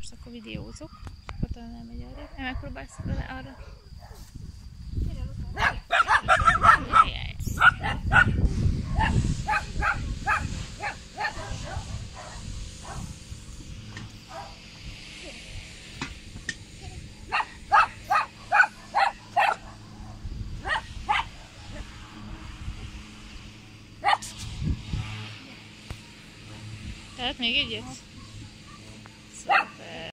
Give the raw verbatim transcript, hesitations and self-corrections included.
most akkor videózok, és akkor talán elmegy arra. Megpróbálsz vele arra? Tehát még egyet?